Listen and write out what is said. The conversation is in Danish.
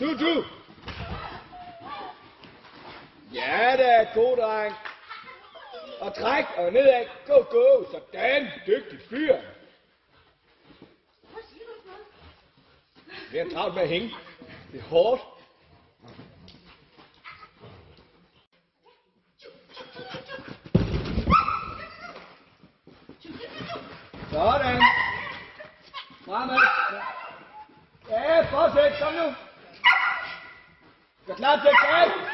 Du. Ja da, god dreng. Og træk og nedad. Go. Sådan, dygtig fyr. Det er travlt med at hænge. Det er hårdt. Sådan. Fremad. Ja, fortsæt. Kom nu. Gør klar til at tage.